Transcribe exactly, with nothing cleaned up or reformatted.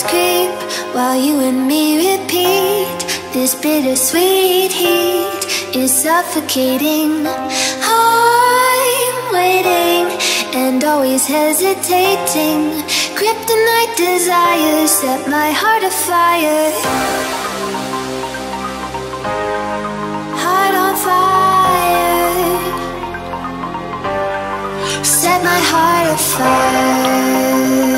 creep while you and me repeat. This bittersweet heat is suffocating. I'm waiting and always hesitating. Kryptonite desires set my heart afire. Heart on fire. Set my heart afire.